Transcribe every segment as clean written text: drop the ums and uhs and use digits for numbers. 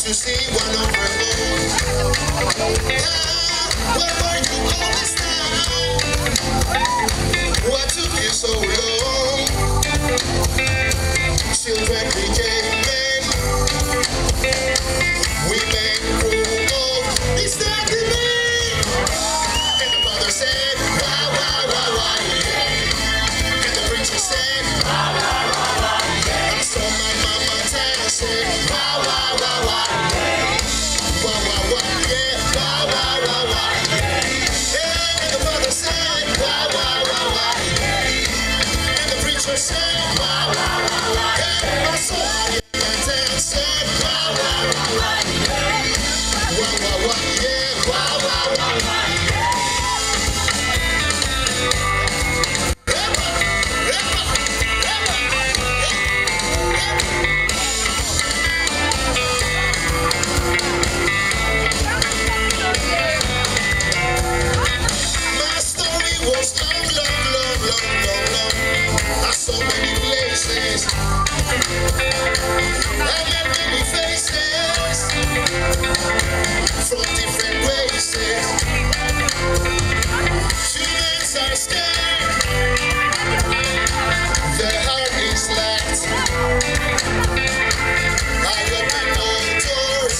to see one of her own. Where were you all this time? What took you so long? Children became men. Women grew old. Is that the name? And the mother said, wah, wah, wah, wah, yeah. And the preacher said, wah, wah, wah, wah, yeah. I saw my mama dancing, wah, wah, wah, wah, yeah. Wah, wah, wah, yeah. Wah, wah, wah, wah, yeah. Yeah, and the mother said, wah, wah, wah, wah, yeah. And the preacher said, wah, wah, wah, wah, yeah. I saw my mama dancing, wah, wah, wah, wah, yeah. Wah, wah, wah, yeah. Wah, wah, wah, wah, yeah. My story was long, long, long, long, long, long. I saw many places. I met many faces from different races. Humans are scared. Their heart is light. I open all doors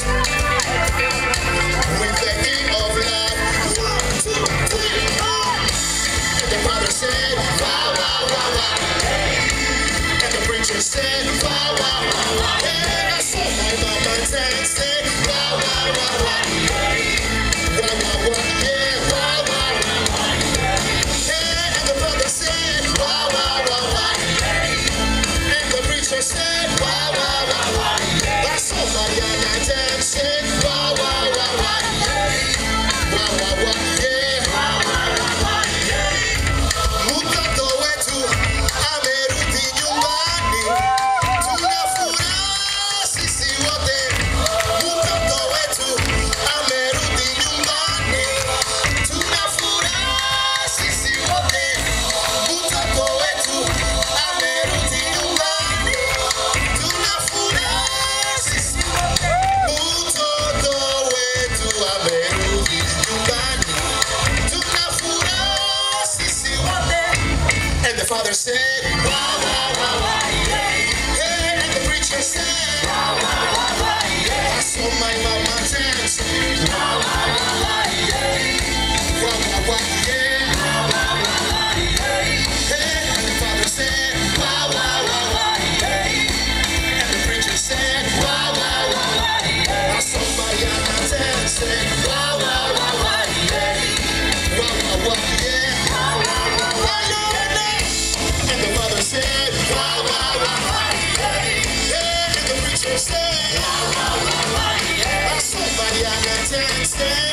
with the key of love. 1, 2, 3, 4. And the father said, wah, wah, wah, wah. And the preacher said, wah, wah, wah, wah. Yeah, I saw my mama dancing, wah, wah, wah, wah. Wah, wah, wah, yeah, wah, wah, wah, wah. Yeah, and the father said, wah, wah, wah, wah. And the preacher said, wah, wah, wah, wah. I saw my mama dancing, wah, wah, wah, wah. Wah, wah, wah, yeah, wah, wah, wah, wah. Mtoto wetu amerudi nyumbani, tuna furaha sisi wote. Mtoto wetu amerudi nyumbani, tuna furaha sisi wote. Mtoto wetu amerudi nyumbani, tuna furaha sisi wote. Mtoto wetu amerudi nyumbani, tuna furaha sisi wote. And the father said, wah, wah, wah, wah, yeah. Yeah, and the preacher said, wah, wah, wah, wah, yeah. I saw my mama dancing, wah, wah, wah, wah, yeah. Wah, wah, wah, yeah. Wah, wah, wah, wah, yeah. Yeah, and the father said, wah, wah, wah, wah, yeah. And the preacher said, wah, wah, wah, wah, yeah. I saw my mama dancing, wah, wah, wah, wah, yeah. Wah, wah, wah, yeah. Wah, wah, wah, wah, yeah. And the mother said, wah, wah, wah, wah, yeah. Yeah, and the preacher said, wah, wah, wah, wah, yeah. I saw my mama dancing.